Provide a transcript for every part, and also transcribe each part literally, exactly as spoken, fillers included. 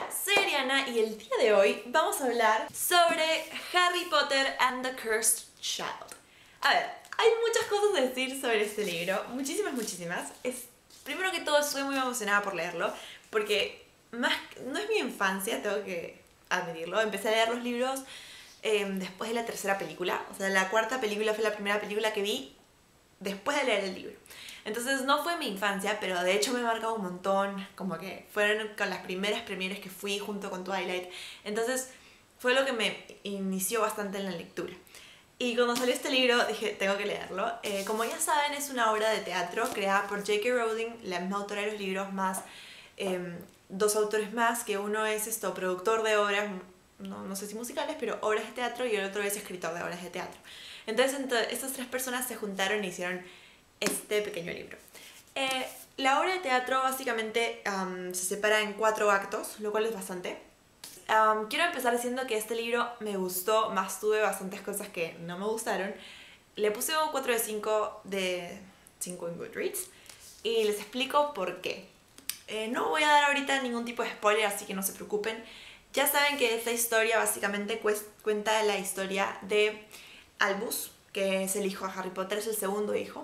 Hola, soy Ariana y el día de hoy vamos a hablar sobre Harry Potter and the Cursed Child. A ver, hay muchas cosas a decir sobre este libro, muchísimas, muchísimas. Es, primero que todo, estoy muy emocionada por leerlo, porque más, no es mi infancia, tengo que admitirlo. Empecé a leer los libros eh, después de la tercera película, o sea, la cuarta película fue la primera película que vi después de leer el libro. Entonces no fue mi infancia, pero de hecho me ha marcado un montón, como que fueron con las primeras premieres que fui junto con Twilight. Entonces fue lo que me inició bastante en la lectura. Y cuando salió este libro dije, tengo que leerlo. Eh, como ya saben, es una obra de teatro creada por J K Rowling, la misma autora de los libros, más eh, dos autores más, que uno es esto, productor de obras, no, no sé si musicales, pero obras de teatro, y el otro es escritor de obras de teatro. Entonces, entre estas tres personas se juntaron y hicieron este pequeño libro. Eh, la obra de teatro básicamente um, se separa en cuatro actos, lo cual es bastante. Um, quiero empezar diciendo que este libro me gustó, más tuve bastantes cosas que no me gustaron. Le puse un cuatro de cinco de cinco en Goodreads y les explico por qué. Eh, no voy a dar ahorita ningún tipo de spoiler, así que no se preocupen. Ya saben que esta historia básicamente cuenta la historia de Albus, que es el hijo de Harry Potter, es el segundo hijo.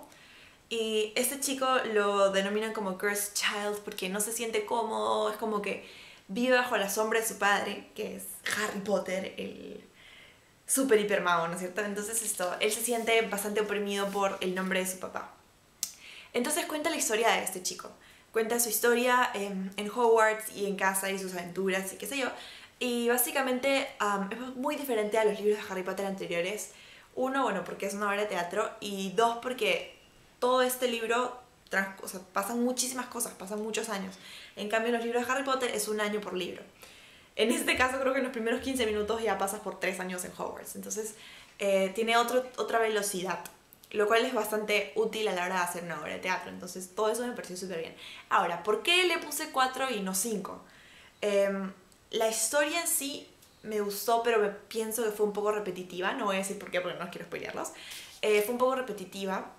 Y este chico lo denominan como Cursed Child porque no se siente cómodo, es como que vive bajo la sombra de su padre, que es Harry Potter, el super hiper mago, ¿no es cierto? Entonces esto, él se siente bastante oprimido por el nombre de su papá. Entonces cuenta la historia de este chico. Cuenta su historia en, en Hogwarts y en casa y sus aventuras y qué sé yo. Y básicamente um, es muy diferente a los libros de Harry Potter anteriores. Uno, bueno, porque es una obra de teatro, y dos, porque todo este libro, o sea, pasan muchísimas cosas, pasan muchos años. En cambio, en los libros de Harry Potter es un año por libro. En este caso, creo que en los primeros quince minutos ya pasas por tres años en Hogwarts. Entonces, eh, tiene otro, otra velocidad, lo cual es bastante útil a la hora de hacer una obra de teatro. Entonces, todo eso me pareció súper bien. Ahora, ¿por qué le puse cuatro y no cinco? Eh, la historia en sí me gustó, pero me pienso que fue un poco repetitiva. No voy a decir por qué, porque no quiero spoilearlos. Eh, fue un poco repetitiva.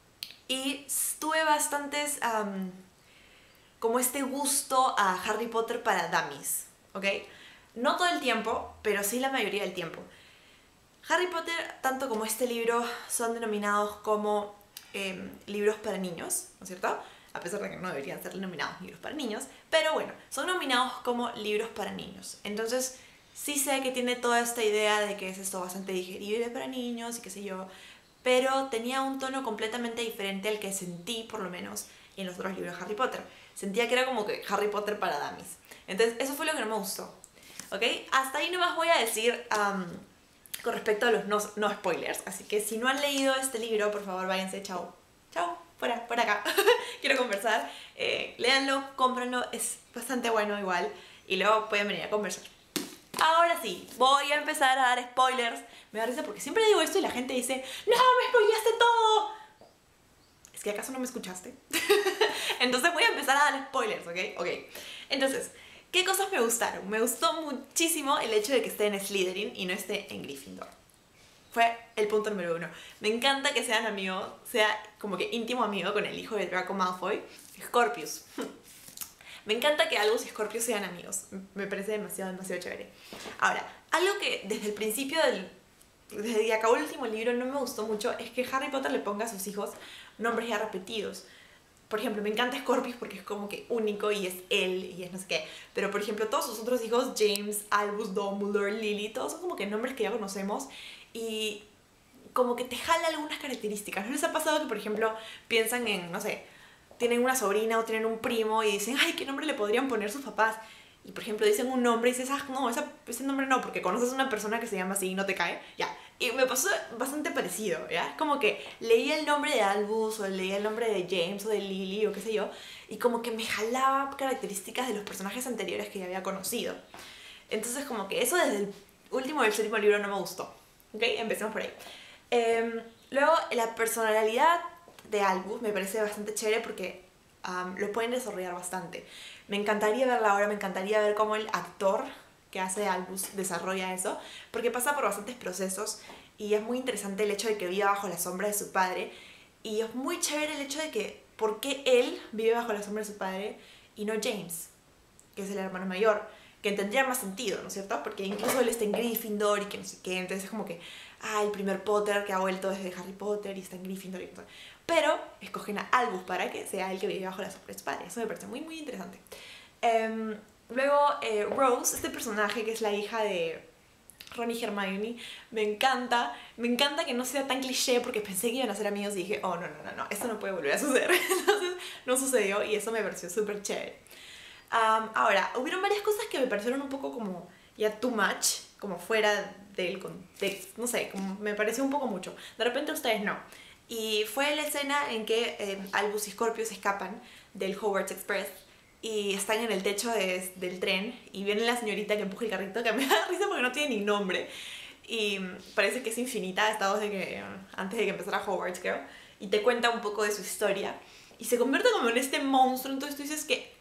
Y tuve bastantes, um, como este gusto a Harry Potter para dummies, ¿ok? No todo el tiempo, pero sí la mayoría del tiempo. Harry Potter, tanto como este libro, son denominados como eh, libros para niños, ¿no es cierto? A pesar de que no deberían ser denominados libros para niños, pero bueno, son nominados como libros para niños. Entonces, sí sé que tiene toda esta idea de que es esto bastante digerible para niños y qué sé yo, pero tenía un tono completamente diferente al que sentí, por lo menos, en los otros libros de Harry Potter. Sentía que era como que Harry Potter para dummies. Entonces, eso fue lo que no me gustó, ¿ok? Hasta ahí nomás voy a decir um, con respecto a los no, no spoilers. Así que si no han leído este libro, por favor, váyanse. Chao. Chao. Fuera, por acá. Quiero conversar. Eh, léanlo, cómprenlo. Es bastante bueno igual. Y luego pueden venir a conversar. Ahora sí, voy a empezar a dar spoilers. Me da risa porque siempre digo esto y la gente dice, ¡no, me spoileaste todo! ¿Es que acaso no me escuchaste? Entonces voy a empezar a dar spoilers, ¿ok? Ok. Entonces, ¿qué cosas me gustaron? Me gustó muchísimo el hecho de que esté en Slytherin y no esté en Gryffindor. Fue el punto número uno. Me encanta que sean amigos, sea como que íntimo amigo con el hijo de Draco Malfoy, Scorpius. Me encanta que Albus y Scorpius sean amigos. Me parece demasiado, demasiado chévere. Ahora, algo que desde el principio del... desde que acabó el último libro no me gustó mucho es que Harry Potter le ponga a sus hijos nombres ya repetidos. Por ejemplo, me encanta Scorpius porque es como que único y es él y es no sé qué. Pero por ejemplo, todos sus otros hijos, James, Albus, Dumbledore, Lily, todos son como que nombres que ya conocemos y como que te jala algunas características. ¿No les ha pasado que, por ejemplo, piensan en, no sé, tienen una sobrina o tienen un primo y dicen, ay, ¿qué nombre le podrían poner sus papás? Y por ejemplo dicen un nombre y dices, ah, no, esa, ese nombre no, porque conoces a una persona que se llama así y no te cae, ya. Y me pasó bastante parecido, ¿ya? Es como que leía el nombre de Albus o leía el nombre de James o de Lily o qué sé yo, y como que me jalaba características de los personajes anteriores que ya había conocido. Entonces como que eso desde el último del séptimo libro no me gustó, ¿ok? Empecemos por ahí. Eh, luego, la personalidad de Albus me parece bastante chévere porque um, lo pueden desarrollar bastante. Me encantaría verla ahora, me encantaría ver cómo el actor que hace Albus desarrolla eso, porque pasa por bastantes procesos y es muy interesante el hecho de que viva bajo la sombra de su padre, y es muy chévere el hecho de que por qué él vive bajo la sombra de su padre y no James, que es el hermano mayor. que tendría más sentido, ¿no es cierto? Porque incluso él está en Gryffindor y que no sé qué, entonces es como que, ah, el primer Potter que ha vuelto desde Harry Potter y está en Gryffindor y no sé. Pero escogen a Albus para que sea el que vive bajo la sombra de su padre. Eso me parece muy, muy interesante. Um, luego, eh, Rose, este personaje que es la hija de Ron y Hermione, me encanta. Me encanta que no sea tan cliché porque pensé que iban a ser amigos y dije, oh, no, no, no, no, esto no puede volver a suceder. Entonces, no sucedió y eso me pareció súper chévere. Um, ahora, hubieron varias cosas que me parecieron un poco como ya too much, como fuera del contexto, no sé, como me pareció un poco mucho. De repente ustedes no. Y fue la escena en que eh, Albus y Scorpio se escapan del Hogwarts Express y están en el techo de, del tren y viene la señorita que empuja el carrito, que me da risa porque no tiene ni nombre y parece que es infinita, está desde que, antes de que empezara Hogwarts, creo, y te cuenta un poco de su historia y se convierte como en este monstruo. Entonces tú dices que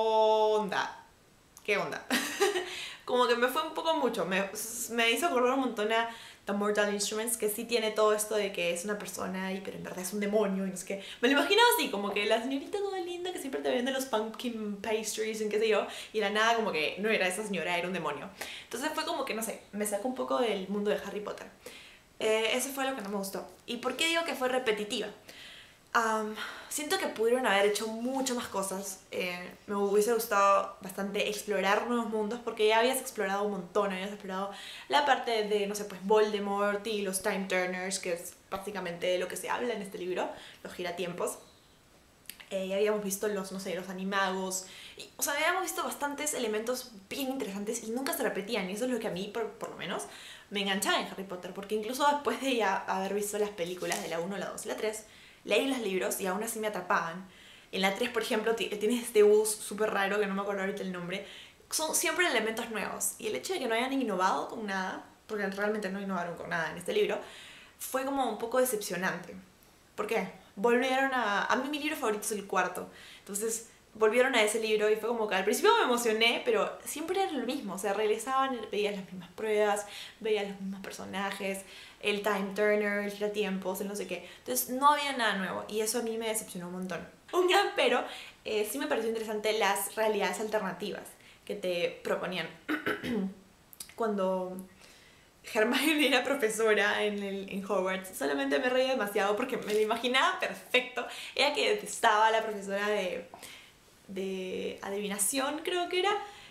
onda, ¿qué onda? Como que me fue un poco mucho, me, me hizo acordar un montón a The Mortal Instruments, que sí tiene todo esto de que es una persona, y, pero en verdad es un demonio y no sé qué. Me lo imaginaba así, como que la señorita toda linda que siempre te vende los pumpkin pastries y qué sé yo, y la nada como que no era esa señora, era un demonio. Entonces fue como que, no sé, me sacó un poco del mundo de Harry Potter. Eh, eso fue lo que no me gustó. ¿Y por qué digo que fue repetitiva? Um, siento que pudieron haber hecho muchas más cosas. Eh, me hubiese gustado bastante explorar nuevos mundos porque ya habías explorado un montón, habías explorado la parte de, no sé, pues Voldemort y los Time Turners, que es básicamente de lo que se habla en este libro, los giratiempos. Eh, ya habíamos visto los, no sé, los animagos, y, o sea, habíamos visto bastantes elementos bien interesantes y nunca se repetían, y eso es lo que a mí, por, por lo menos, me enganchaba en Harry Potter, porque incluso después de ya haber visto las películas de la uno, la dos y la tres, leí los libros y aún así me atrapaban. En la tres, por ejemplo, tienes este bus súper raro, que no me acuerdo ahorita el nombre. Son siempre elementos nuevos. Y el hecho de que no hayan innovado con nada, porque realmente no innovaron con nada en este libro, fue como un poco decepcionante. ¿Por qué? Volvieron a... A mí mi libro favorito es el cuarto. Entonces volvieron a ese libro y fue como que al principio me emocioné, pero siempre era lo mismo. O sea, regresaban, veías las mismas pruebas, veías los mismos personajes, el Time Turner, el giratiempos, el no sé qué. Entonces no había nada nuevo y eso a mí me decepcionó un montón. Un gran pero, eh, sí me pareció interesante las realidades alternativas que te proponían. Cuando Hermione era profesora en, el, en Hogwarts, solamente me reía demasiado porque me lo imaginaba perfecto. Era que detestaba a la profesora de, de adivinación, creo que era.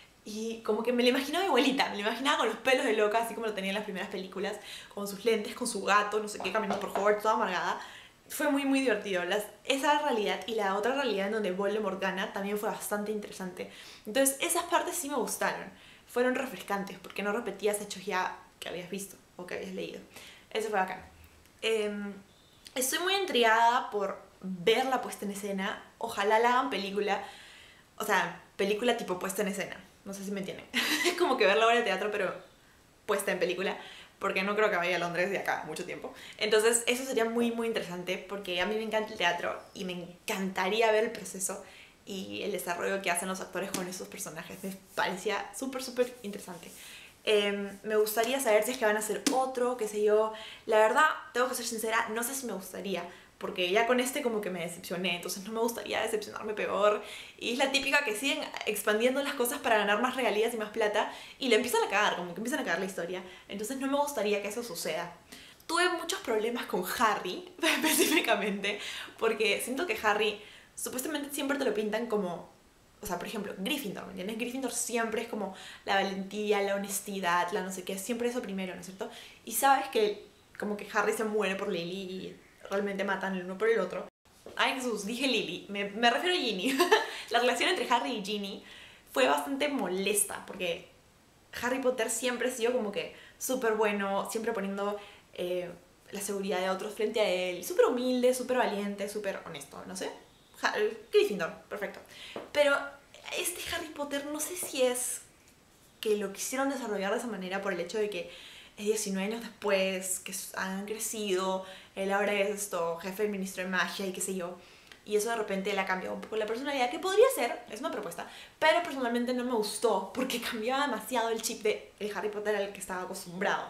Y como que me la imaginaba igualita, me la imaginaba con los pelos de loca, así como lo tenía en las primeras películas, con sus lentes, con su gato, no sé qué, caminando por Hogwarts, toda amargada. Fue muy, muy divertido. Las, esa realidad y la otra realidad en donde Voldemort gana también fue bastante interesante. Entonces, esas partes sí me gustaron. Fueron refrescantes, porque no repetías hechos ya que habías visto o que habías leído. Eso fue bacán. Eh, estoy muy intrigada por ver la puesta en escena. Ojalá la hagan película. O sea, película tipo puesta en escena. No sé si me entienden. Es como que ver la obra de teatro, pero puesta en película, porque no creo que vaya a Londres de acá mucho tiempo. Entonces eso sería muy muy interesante, porque a mí me encanta el teatro y me encantaría ver el proceso y el desarrollo que hacen los actores con esos personajes. Me parecía súper súper interesante. Eh, me gustaría saber si es que van a hacer otro, qué sé yo. La verdad, tengo que ser sincera, no sé si me gustaría, porque ya con este como que me decepcioné, entonces no me gustaría decepcionarme peor. Y es la típica que siguen expandiendo las cosas para ganar más regalías y más plata y le empiezan a cagar, como que empiezan a cagar la historia. Entonces no me gustaría que eso suceda. Tuve muchos problemas con Harry, específicamente, porque siento que Harry supuestamente siempre te lo pintan como... O sea, por ejemplo, Gryffindor, ¿me entiendes? Gryffindor siempre es como la valentía, la honestidad, la no sé qué, siempre eso primero, ¿no es cierto? Y sabes que como que Harry se muere por Lily y realmente matan el uno por el otro. Ay Jesús, dije Lily, me, me refiero a Ginny. La relación entre Harry y Ginny fue bastante molesta porque Harry Potter siempre ha sido como que súper bueno, siempre poniendo eh, la seguridad de otros frente a él, súper humilde, súper valiente, súper honesto, no sé. Gryffindor, perfecto. Pero este Harry Potter no sé si es que lo quisieron desarrollar de esa manera por el hecho de que es diecinueve años después, que han crecido, él ahora es esto, jefe del ministro de magia y qué sé yo, y eso de repente le ha cambiado un poco la personalidad, que podría ser, es una propuesta, pero personalmente no me gustó porque cambiaba demasiado el chip de el Harry Potter al que estaba acostumbrado.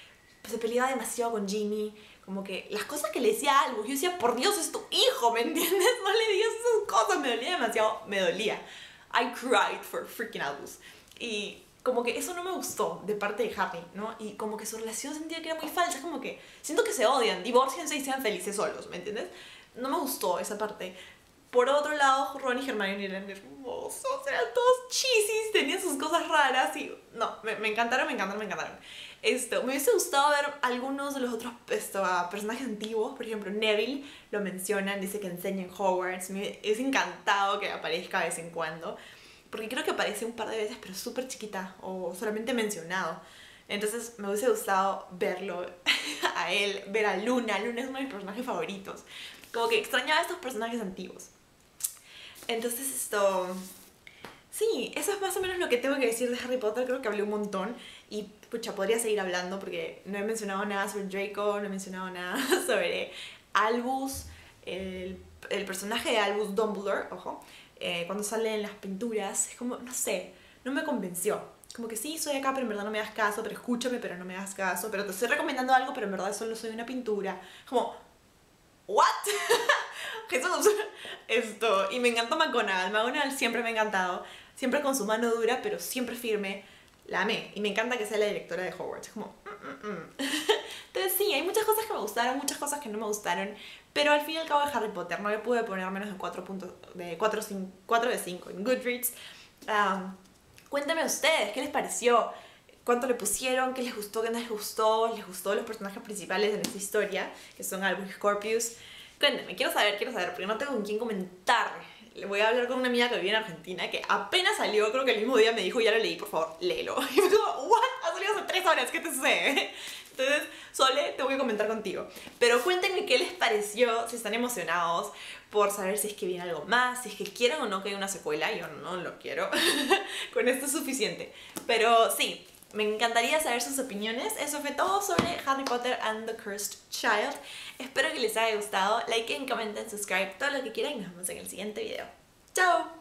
Se peleaba demasiado con Ginny, como que las cosas que le decía a Albus, yo decía, por Dios, es tu hijo, ¿me entiendes? No le digas esas cosas, me dolía demasiado, me dolía. I cried for freaking Albus. Y como que eso no me gustó de parte de Harry, ¿no? Y como que su relación sentía que era muy falsa, es como que siento que se odian, divórciense y sean felices solos, ¿me entiendes? No me gustó esa parte. Por otro lado, Ron y Hermione eran hermosos, eran todos chisis, tenían sus cosas raras y... No, me, me encantaron, me encantaron, me encantaron. Esto, me hubiese gustado ver algunos de los otros esto, uh, personajes antiguos, por ejemplo, Neville, lo mencionan, dice que enseña en Hogwarts, me es encantado que aparezca de vez en cuando, porque creo que aparece un par de veces, pero súper chiquita, o solamente mencionado. Entonces me hubiese gustado verlo a él, ver a Luna. Luna es uno de mis personajes favoritos. Como que extrañaba a estos personajes antiguos. Entonces esto... Sí, eso es más o menos lo que tengo que decir de Harry Potter. Creo que hablé un montón y pucha, podría seguir hablando porque no he mencionado nada sobre Draco, no he mencionado nada sobre Albus, el, el personaje de Albus Dumbledore, ojo, eh, cuando sale en las pinturas, es como, no sé, no me convenció. Como que sí, soy acá, pero en verdad no me das caso, pero escúchame, pero no me das caso, pero te estoy recomendando algo, pero en verdad solo soy una pintura. Como, ¿what? Jesús. Esto, y me encantó McGonagall. McGonagall siempre me ha encantado. Siempre con su mano dura, pero siempre firme. La amé. Y me encanta que sea la directora de Hogwarts. Es como... Mm, mm, mm. Entonces sí, hay muchas cosas que me gustaron, muchas cosas que no me gustaron. Pero al fin y al cabo de Harry Potter no le pude poner menos de cuatro puntos, de cuatro, cuatro de cinco en Goodreads. Um, cuéntame ustedes, ¿qué les pareció? ¿Cuánto le pusieron? ¿Qué les gustó? ¿Qué no les gustó? ¿Les gustó los personajes principales de esta historia? Que son Albus y Scorpius. Cuéntenme, quiero saber, quiero saber, porque no tengo con quién comentar. Le voy a hablar con una amiga que vive en Argentina, que apenas salió, creo que el mismo día me dijo, ya lo leí, por favor, léelo. Y me dijo, ¿what? Ha salido hace tres horas, ¿qué te sucede? Entonces, Sole, tengo que comentar contigo. Pero cuéntenme qué les pareció, si están emocionados por saber si es que viene algo más, si es que quieren o no que haya una secuela. Yo no lo quiero. Con esto es suficiente. Pero sí, me encantaría saber sus opiniones. Eso fue todo sobre Harry Potter and the Cursed Child. Espero que les haya gustado. Likeen, comenten, subscribe, todo lo que quieran y nos vemos en el siguiente video. ¡Chao!